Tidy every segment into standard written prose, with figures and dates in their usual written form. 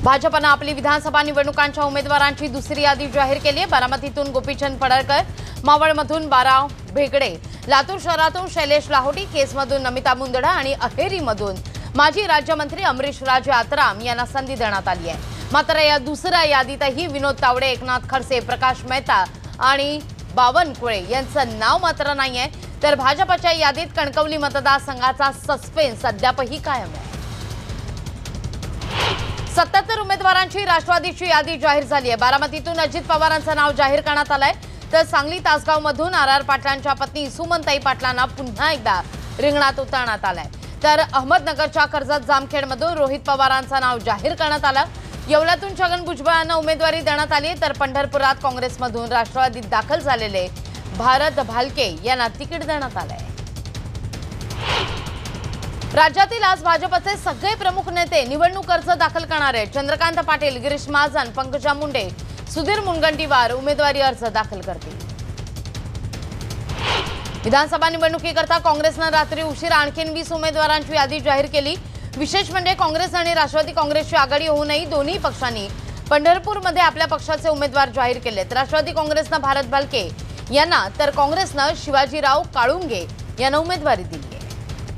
भाजपने आपली विधानसभा निवडणुकांच्या उमेदवारांची दुसरी यादी जाहीर केली आहे। बारामतीतून गोपीचंद पडळकर, मावळमधून बाराव भेगडे, लातूर शहरातून शैलेश लाहोटी, केसमधून नमिता मुंदडा आणि अहेरीमधून माजी राज्यमंत्री अमरीश राजे आत्राम यांना संधी देण्यात आली आहे। मात्र या दुसऱ्या यादीतही विनोद तावडे, एकनाथ खडसे, प्रकाश मेहता आणि बावनकुळे यांचं नाव मात्र नाहीये। तर भाजपच्या यादीत कणकवली मतदारसंघाचा सस्पेन्स अद्यापही कायम आहे। 77 उमेदवारांची राष्ट्रवादीची यादी जाहीर झाली आहे। बारामतीतून अजित पवारांचं नाव जाहीर करण्यात आलंय, तर सांगली तासगावमधून आर पाटलांच्या पत्नी सुमनताई पाटलांना पुन्हा एकदा रिंगणात उतरण्यात आलंय। तर अहमदनगरच्या कर्जत जामखेडमधून रोहित पवारांचं नाव जाहीर करण्यात आलं। येवल्यातून छगन भुजबळांना उमेदवारी देण्यात आली, तर पंढरपुरात काँग्रेसमधून राष्ट्रवादीत दाखल झालेले भारत भालके यांना तिकीट देण्यात आलंय। राज्यातील आज भाजपचे सगळे प्रमुख नेते निवडणूक अर्ज दाखल करणार आहेत। चंद्रकांत पाटील, गिरीश महाजन, पंकजा मुंडे, सुधीर मुनगंटीवार उमेदवारी अर्ज दाखल करतील। विधानसभा निवडणुकीकरता काँग्रेसने रात्री उशिरा आणखी 20 उमेदवारांची यादी जाहीर केली। विशेष म्हणजे काँग्रेस आणि राष्ट्रवादी काँग्रेसची आघाडी होऊनही दोन्ही पक्षांनी पंढरपूरमध्ये आपल्या पक्षाचे उमेदवार जाहीर केलेत। राष्ट्रवादी काँग्रेसने भारत भालके यांना, तर काँग्रेसने शिवाजीराव काळुंगे यांना उमेदवारी दिली आहे।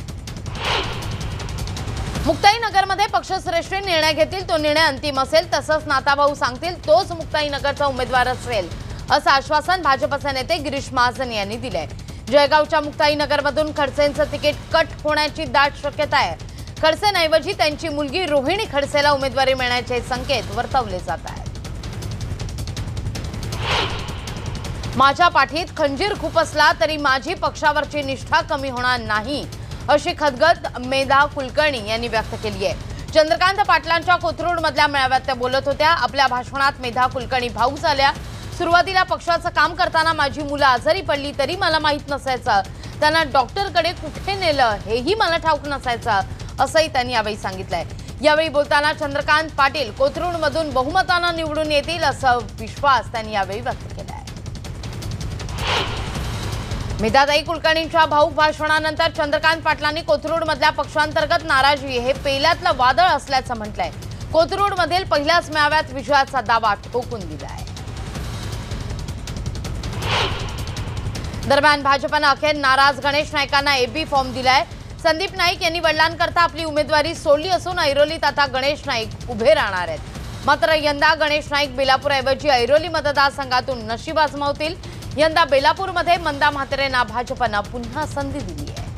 मुक्ताईनगरमध्ये पक्षश्रेष्ठी निर्णय घेतील, तो निर्णय अंतिम असेल, तसंच नाताभाऊ सांगतील तोच मुक्ताईनगरचा उमेदवार असेल, असं आश्वासन भाजपचे नेते गिरीश महाजन यांनी दिले आहे। जळगावच्या मुक्ताईनगरमधून खडसेंचं तिकीट कट होण्याची दाट शक्यता आहे। खडसेंऐवजी त्यांची मुलगी रोहिणी खडसेला उमेदवारी मिळण्याचे संकेत वर्तवले जात आहेत। माझ्या पाठीत खंजीर खुपसला तरी माझी पक्षावरची निष्ठा कमी होणार नाही, अशी खदगत मेधा कुलकर्णी यांनी व्यक्त केली आहे। चंद्रकांत पाटलांच्या कोथरूडमधल्या मेळाव्यात त्या बोलत होत्या। आपल्या भाषणात मेधा कुलकर्णी भावूक झाल्या। सुरुवातीला पक्षाचं काम करताना माझी मुलं आजारी पडली तरी मला माहीत नसायचं, त्यांना डॉक्टरकडे कुठे नेलं हेही मला ठाऊक नसायचं, असंही त्यांनी यावेळी सांगितलंय। यावेळी बोलताना चंद्रकांत पाटील कोथरूडमधून बहुमताने निवडून येतील, असा विश्वास त्यांनी यावेळी व्यक्त केला आहे। मेधाताई कुलकर्णींच्या भाऊक भाषणानंतर चंद्रकांत पाटलांनी कोथरूडमधल्या पक्षांतर्गत नाराजी हे पेल्यातलं वादळ असल्याचं म्हटलंय। कोथरूडमधील पहिल्याच मेळाव्यात विजयाचा दावा ठोकून दिला आहे। दरम्यान भाजपने अखेर नाराज गणेश नाईकांना एबी फॉर्म दिलाय। संदीप नाईक यांनी वडिलांकरता आपली उमेदवारी सोडली असून ऐरोलीत आता गणेश नाईक उभे राहणार आहेत। मात्र यंदा गणेश नाईक बेलापूरऐवजी ऐरोली मतदारसंघातून नशीब आजमावतील। यंदा बेलापूरमध्ये मंदा म्हात्रेंना भाजपने पुन्हा संधी दिली आहे।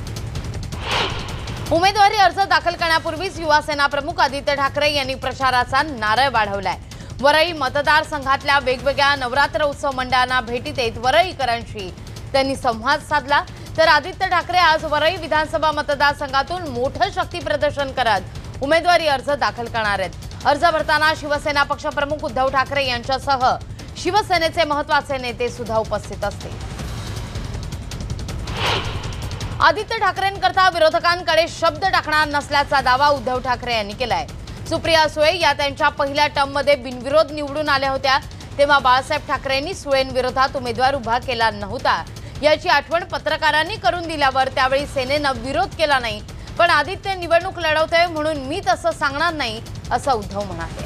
उमेदवारी अर्ज दाखल करण्यापूर्वीच युवासेना प्रमुख आदित्य ठाकरे यांनी प्रचाराचा नारळ वाढवलाय। वरळी मतदारसंघातल्या वेगवेगळ्या नवरात्र उत्सव मंडळांना भेटी देत वरळीकरांशी त्यांनी संवाद साधला। तर आदित्य ठाकरे आज वरळी विधानसभा मतदारसंघातून मोठं शक्ती प्रदर्शन करत उमेदवारी अर्ज दाखल करणार आहेत। अर्ज भरताना शिवसेना पक्षप्रमुख उद्धव ठाकरे यांच्यासह शिवसेनेचे महत्त्वाचे नेते सुद्धा उपस्थित असतील। आदित्य ठाकरेंकरता विरोधकांकडे शब्द टाकणार नसल्याचा दावा उद्धव ठाकरे यांनी केलाय। सुप्रिया सुळे या त्यांच्या पहिल्या टर्ममध्ये बिनविरोध निवडून आल्या होत्या, तेव्हा बाळासाहेब ठाकरेंनी सुळेंविरोधात उमेदवार उभा केला नव्हता, याची आठवण पत्रकारांनी करून दिल्यावर त्यावेळी सेनेनं विरोध केला नाही। पण आदित्य निवडणूक लढवतोय म्हणून मी तसं सांगणार नाही, असं उद्धव म्हणाले।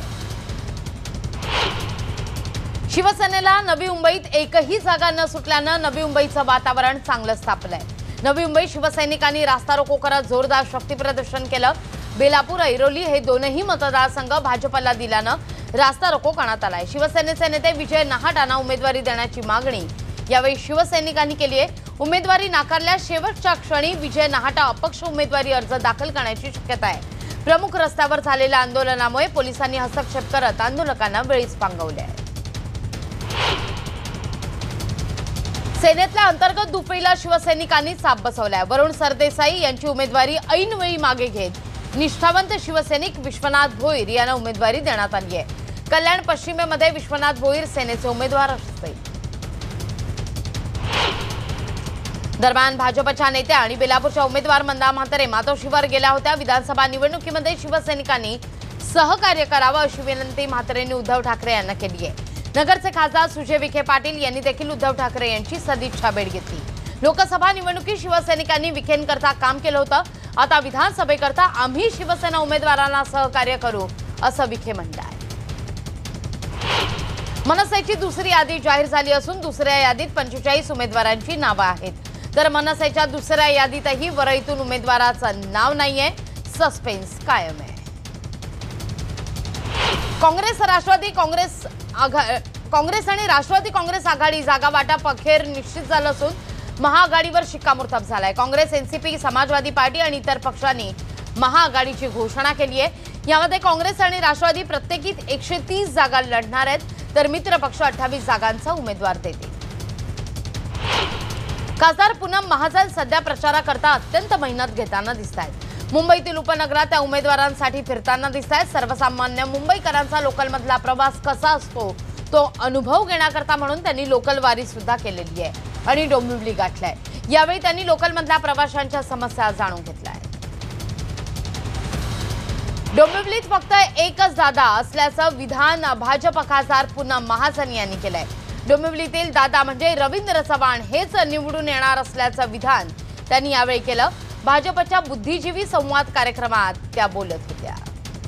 शिवसेनेला नवी मुंबईत एकही जागा न सुटल्यानं नवी मुंबईचं वातावरण चांगलंच तापलंय। नवी मुंबईत शिवसैनिकांनी रास्ता रोको करत जोरदार शक्तीप्रदर्शन केलं। बेलापूर, ऐरोली हे दोनही मतदारसंघ भाजपला दिल्यानं रास्ता रोको करण्यात आलाय। शिवसेनेचे नेते विजय नाहाटांना उमेदवारी देण्याची मागणी यावेळी शिवसैनिकांनी केली आहे। उमेदवारी नाकारल्यास शेवटच्या क्षणी विजय नाहाटा अपक्ष उमेदवारी अर्ज दाखल करण्याची शक्यता आहे। प्रमुख रस्त्यावर झालेल्या आंदोलनामुळे पोलिसांनी हस्तक्षेप करत आंदोलकांना वेळीच पांगवले आहे। सेनेतल्या अंतर्गत दुफईला शिवसैनिकांनी चाप बसवलाय। वरुण सरदेसाई यांची उमेदवारी ऐनवेळी मागे घेत निष्ठावंत शिवसैनिक विश्वनाथ भोईर यांना उमेदवारी देण्यात आली आहे। कल्याण पश्चिमेमध्ये विश्वनाथ भोईर सेनेचे उमेदवार असतील। दरम्यान भाजपच्या नेत्या आणि बेलापूरच्या उमेदवार मंदा म्हात्रे मातोश्रीवर गेल्या होत्या। विधानसभा निवडणुकीमध्ये शिवसैनिकांनी सहकार्य करावं अशी विनंती म्हात्रेंनी उद्धव ठाकरे यांना केली आहे। नगरचे खासदार सुजय विखे पाटील यांनी देखील उद्धव ठाकरे यांची सदिच्छा भेट घेतली। लोकसभा निवडणुकीत शिवसैनिकांनी विखेंकरता काम केलं होतं, आता विधानसभेकरता आम्ही शिवसेना उमेदवारांना सहकार्य करू, असं विखे म्हणाले. मनसेची दुसरी यादी जाहीर झाली असून दुसऱ्या यादीत 45 उमेदवारांची नावे आहेत. तर मनसेच्या दुसऱ्या यादीतही वरळीतून उमेदवाराचं नाव नाहीये. सस्पेन्स कायम आहे. काँग्रेस आणि राष्ट्रवादी काँग्रेस आघाडी जागा वाटप अखेर निश्चित झालं असून महाआघाडीवर शिक्कामोर्तब झालाय. काँग्रेस, एनसीपी, समाजवादी पार्टी आणि इतर पक्षांनी महाआघाडीची घोषणा केली आहे. यामध्ये काँग्रेस आणि राष्ट्रवादी प्रत्येकी 130 जागा लढणार आहेत, तर मित्र पक्ष 28 जागांचा उमेदवार देतील. खासदार पूनम महाजन सध्या प्रचाराकरता अत्यंत मेहनत घेताना दिसतायत. मुंबईतील उपनगरात त्या उमेदवारांसाठी फिरताना दिसतायत. सर्वसामान्य मुंबईकरांचा लोकलमधला प्रवास कसा असतो तो अनुभव घेण्याकरता म्हणून त्यांनी लोकल वारी सुद्धा केलेली आहे आणि डोंबिवली गाठलाय. यावेळी त्यांनी लोकलमधल्या प्रवाशांच्या समस्या जाणून घेतल्या. डोंबिवलीत फक्त एकच दादा असल्याचं विधान भाजप खासदार पूनम महाजन यांनी केलंय. डोंबिवलीतील दादा म्हणजे रवींद्र चव्हाण हेच निवडून येणार असल्याचं विधान त्यांनी यावेळी केलं. भाजपच्या बुद्धिजीवी संवाद कार्यक्रमात त्या बोलत होत्या.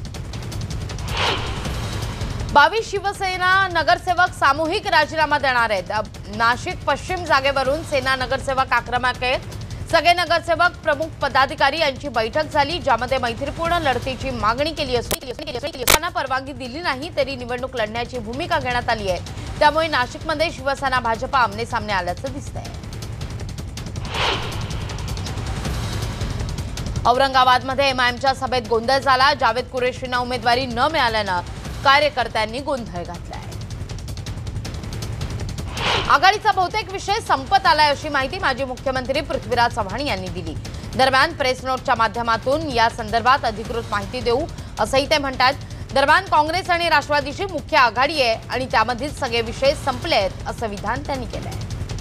22 शिवसेना नगरसेवक सामूहिक राजीनामा देणार आहेत. नाशिक पश्चिम जागेवरून सेना नगरसेवक आक्रमक आहेत. सगळे नगरसेवक प्रमुख पदाधिकारी यांची बैठक झाली, ज्यामध्ये मैत्रीपूर्ण लढतीची मागणी केली असून परवानगी दिली नाही तरी निवडणूक लढण्याची भूमिका घेण्यात आली आहे. त्यामुळे नाशिकमध्ये शिवसेना भाजप आमने सामने आल्याचं दिसतंय. औरंगाबादमध्ये एमआयएमच्या सभेत गोंधळ झाला. जावेद कुरेशींना उमेदवारी न मिळाल्यानं कार्यकर्त्यांनी गोंधळ घातलाय. आघाडीचा बहुतेक विषय संपत आलाय अशी माहिती माजी मुख्यमंत्री पृथ्वीराज चव्हाण यांनी दिली. दरम्यान प्रेस नोटच्या माध्यमातून या संदर्भात अधिकृत माहिती देऊ असंही ते म्हणतात. दरम्यान काँग्रेस आणि राष्ट्रवादीची मुख्य आघाडी आहे आणि त्यामधील सगळे विषय संपले आहेत असं विधान त्यांनी केलंय.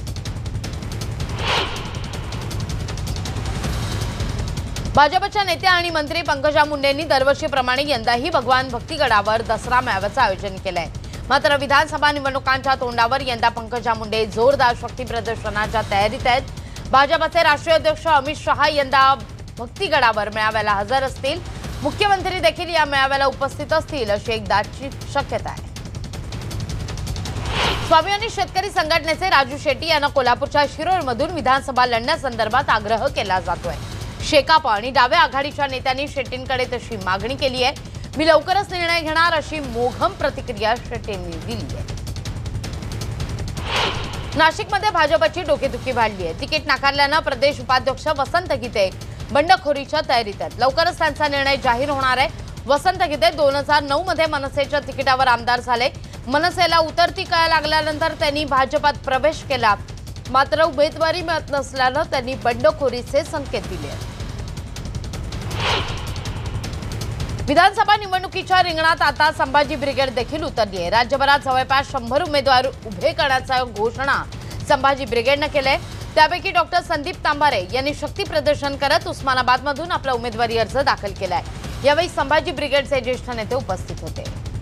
भाजपच्या नेत्या आणि मंत्री पंकजा मुंडेंनी दरवर्षीप्रमाणे यंदाही भगवान भक्तीगडावर दसरा मेळाव्याचं आयोजन केलंय. मात्र विधानसभा निवडणुकांच्या तोंडावर यंदा पंकजा मुंडे जोरदार शक्ती प्रदर्शनाच्या तयारीत आहेत. भाजपचे राष्ट्रीय अध्यक्ष अमित शहा यंदा भक्तीगडावर मेळाव्याला हजर असतील. मुख्यमंत्री देखील या मेळाव्याला उपस्थित असतील अशी एक दाटची शक्यता आहे. स्वाभिमानी शेतकरी संघटनेचे राजू शेट्टी यांना कोल्हापूरच्या शिरोळमधून विधानसभा लढण्यासंदर्भात आग्रह केला जातोय. शेकाप आणि डाव्या आघाडीच्या नेत्यांनी शेट्टींकडे तशी मागणी केली आहे. मी लवकरच निर्णय घेणार अशी मोघम प्रतिक्रिया शेट्टींनी दिली आहे. नाशिकमध्ये भाजपची डोकेदुखी वाढली आहे. तिकीट नाकारल्यानं प्रदेश उपाध्यक्ष वसंत गीते बंडखोरीच्या तयारीत आहेत. लवकरच त्यांचा निर्णय जाहीर होणार आहे. वसंत गीते 2009 मध्ये मनसेच्या तिकिटावर आमदार झाले. मनसेला उतरती कळ लागल्यानंतर त्यांनी भाजपात प्रवेश केला. मात्र उमेदवारी मिळत नसल्यानं त्यांनी बंडखोरीचे संकेत दिले. विधानसभा निवडणुकीच्या रिंगणात आता संभाजी ब्रिगेड देखील उतरली आहे. राज्यभरात जवळपास 100 उमेदवार उभे करण्याची घोषणा संभाजी ब्रिगेडने केली. त्यापैकी डॉक्टर संदीप तांबारे यांनी शक्ती प्रदर्शन करत उस्मानाबादमधून आपला उमेदवारी अर्ज दाखल केलाय. यावेळी संभाजी ब्रिगेडचे ज्येष्ठ नेते उपस्थित होते.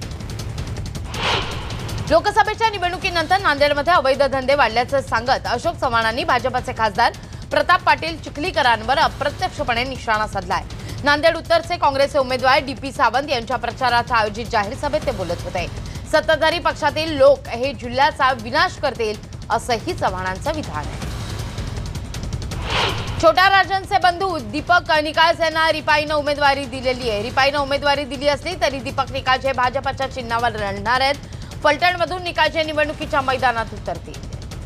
लोकसभेच्या निवडणुकीनंतर नांदेडमध्ये अवैध धंदे वाढल्याचं सांगत अशोक चव्हाणांनी भाजपचे खासदार प्रताप पाटील चिखलीकरांवर अप्रत्यक्षपणे निशाणा साधलाय. नांदेड उत्तरचे काँग्रेसचे उमेदवार डीपी सावंत यांच्या प्रचाराच्या आयोजित जाहीर सभेत ते बोलत होते. सत्ताधारी पक्षातील लोक हे जिल्ह्याचा विनाश करतील असंही चव्हाणांचं विधान आहे. छोट्या राजांचे बंधू दीपक निकाळजे यांना रिपाईनं उमेदवारी दिलेली आहे. रिपाईनं उमेदवारी दिली असली तरी दीपक निकाळजे भाजपच्या चिन्हावर लढणार आहेत. फलटणमधून निकाळजे निवडणुकीच्या मैदानात उतरतील.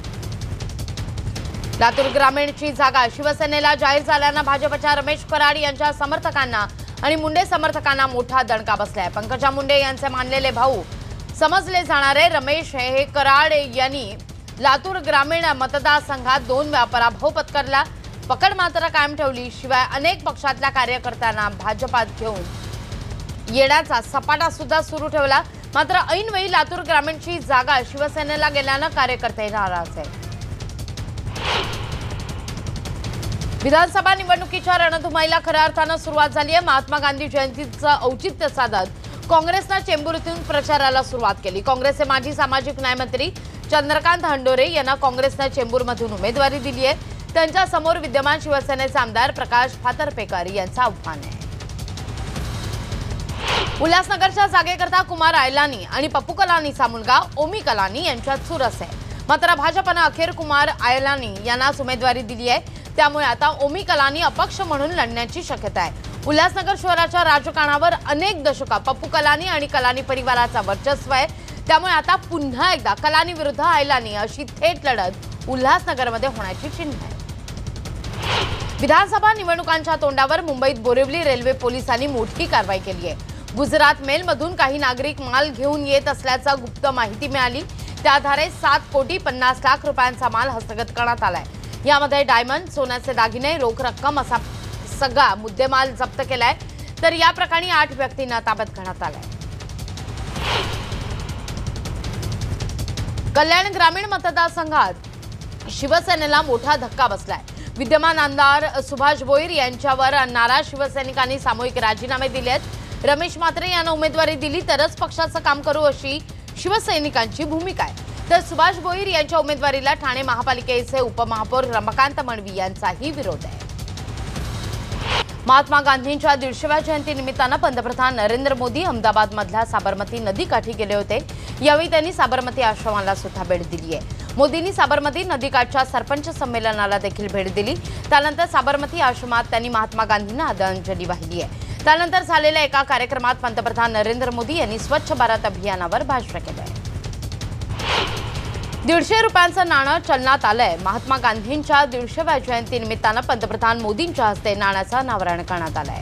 लातूर ग्रामीणची जागा शिवसेनेला जाहीर झाल्यानं भाजपच्या रमेश कराड यांच्या समर्थकांना आणि मुंडे समर्थकांना मोठा दणका बसलाय. पंकजा मुंडे यांचे मानलेले भाऊ समजले जाणारे रमेश हे कराड यांनी लातूर ग्रामीण मतदारसंघात 2 वेळा पराभव पत्करला. पकड मात्र कायम ठेवली. शिवाय अनेक पक्षातल्या कार्यकर्त्यांना भाजपात घेऊन येण्याचा सपाटा सुद्धा सुरू ठेवला. मात्र ऐनवेळी लातूर ग्रामीणची जागा शिवसेनेला गेल्यानं कार्यकर्ते नाराज आहेत. विधानसभा निवडणुकीच्या रणधुमाईला खऱ्या अर्थानं सुरुवात झाली आहे. महात्मा गांधी जयंतीचं औचित्य साधत काँग्रेसनं चेंबूर येथून प्रचाराला सुरुवात केली. काँग्रेसचे माजी सामाजिक न्याय मंत्री चंद्रकांत हंडोरे यांना काँग्रेसनं चेंबूरमधून उमेदवारी दिली आहे. त्यांच्या समोर विद्यमान शिवसेनेचे आमदार प्रकाश फातर्पेकर यांचं आव्हान आहे. उल्हासनगरच्या जागेकरता कुमार आयलानी आणि पप्पू कलानीचा मुलगा ओमी कलानी यांच्यात चुरस आहे। मात्र भाजपने अखेर कुमार आयलानी यांना उमेदवारी दिली आहे। त्यामुळे आता ओमी कलानी अपक्ष म्हणून लढण्याची शक्यता आहे। उल्हासनगर शहराच्या राजकारणावर अनेक दशक पप्पू कलानी आणि कलानी परिवाराचा वर्चस्व आहे। त्यामुळे आता पुन्हा एकदा कलानी विरुद्ध आयलानी अशी थेट लढत उल्हासनगरमध्ये होण्याची चिन्ह आहे। विधानसभा निवडणुकांच्या तोंडावर मुंबईत बोरिवली रेल्वे पोलिसांनी मोठी कारवाई केली आहे। गुजरात मेल मधून काही नागरिक माल घेऊन येत असल्याचा गुप्त माहिती मिळाली। त्या आधारे 7,50,00,000 रुपयांचा माल हस्तगत करण्यात आलाय। यामध्ये डायमंड, सोन्याचे दागिने, रोख रक्कम असा सगळा मुद्देमाल जप्त केलाय। तर या प्रकरणी 8 व्यक्तींना ताब्यात घेण्यात आलाय। कल्याण ग्रामीण मतदारसंघात शिवसेनेला मोठा धक्का बसलाय। विद्यमान आमदार सुभाष भोईर यांच्यावर नाराज शिवसैनिकांनी सामूहिक राजीनामे दिले आहेत। रमेश म्हात्रे यांना उमेदवारी दिली तरच पक्षाचं काम करू अशी शिवसैनिकांची भूमिका आहे। तर सुभाष भोईर यांच्या उमेदवारीला ठाणे महापालिकेचे उपमहापौर रमाकांत मडवी यांचाही विरोध आहे। महात्मा गांधींच्या 150व्या जयंतीनिमित्तानं पंतप्रधान नरेंद्र मोदी अहमदाबादमधल्या साबरमती नदीकाठी गेले होते। यावेळी त्यांनी साबरमती आश्रमाला सुद्धा भेट दिली आहे। मोदींनी साबरमती नदीकाठच्या सरपंच संमेलनाला देखील भेट दिली। त्यानंतर साबरमती आश्रमात त्यांनी महात्मा गांधींना आदरांजली वाहिली आहे। त्यानंतर झालेल्या एका कार्यक्रमात पंतप्रधान नरेंद्र मोदी यांनी स्वच्छ भारत अभियानावर भाष्य केले। 150 रुपयांचं नाणं चलनात आलंय। महात्मा गांधींच्या 150व्या जयंतीनिमित्तानं पंतप्रधान मोदींच्या हस्ते नाण्याचं अनावरण करण्यात आलंय।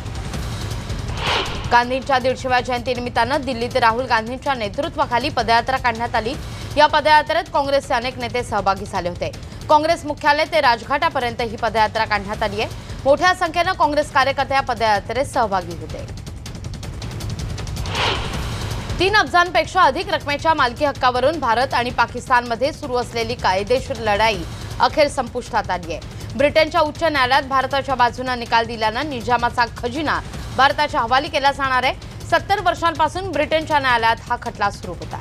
गांधींच्या 150व्या जयंतीनिमित्तानं दिल्लीत राहुल गांधींच्या नेतृत्वाखाली पदयात्रा काढण्यात आली। या पदयात्रेत काँग्रेसचे अनेक नेते सहभागी झाले होते। काँग्रेस मुख्यालय ते राजघाटापर्यंत ही पदयात्रा काढण्यात आली आहे। मोठ्या संख्येने काँग्रेस कार्यकर्ते या पदयात्रेत सहभागी होते। 3 अब्जांपेक्षा अधिक रकमेच्या मालकी हक्कावरून भारत आणि पाकिस्तानमध्ये सुरू असलेली कायदेशीर लढाई अखेर संपुष्टात आली आहे। ब्रिटनच्या उच्च न्यायालयात भारताच्या बाजूने निकाल दिल्यानं निजामाचा खजिना भारताच्या हवाली केला जाणार आहे। 70 वर्षांपासून ब्रिटनच्या न्यायालयात हा खटला सुरू होता।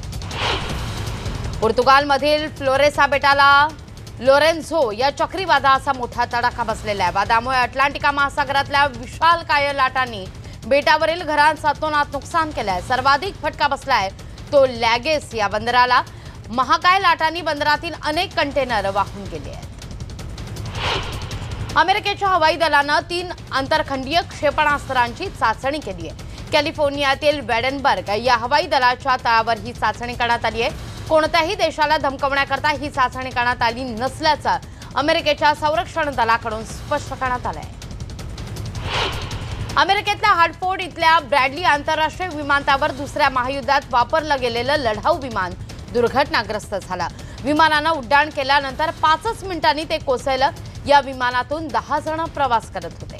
पोर्तुगालमधील फ्लोरेसा बेटाला लोरेन्झो या चक्रीवादळाचा मोठा तडाखा बसलेला आहे। वादळामुळे अटलांटिका महासागरातल्या विशालकाय लाटांनी बेटावरील घरांचं अतोनात नुकसान केलंय। सर्वाधिक फटका बसलाय तो लॅगेस या बंदराला। महाकाय लाटांनी बंदरातील अनेक कंटेनर वाहून गेले आहेत। अमेरिकेच्या हवाई दलानं 3 आंतरखंडीय क्षेपणास्त्रांची चाचणी केली आहे। कॅलिफोर्नियातील वेडनबर्ग या हवाई दलाच्या तळावर ही चाचणी करण्यात आली आहे। कोणत्याही देशाला धमकवण्याकरता ही चाचणी करण्यात आली नसल्याचं अमेरिकेच्या संरक्षण दलाकडून स्पष्ट करण्यात आलं आहे। अमेरिकेतल्या हार्टफोर्ड इथल्या ब्रॅडली आंतरराष्ट्रीय विमानतळावर दुसऱ्या महायुद्धात वापरलं गेलेलं लढाऊ विमान दुर्घटनाग्रस्त झालं। विमानानं उड्डाण केल्यानंतर 5 मिनिटांनी ते कोसळलं। या विमानातून 10 जण प्रवास करत होते।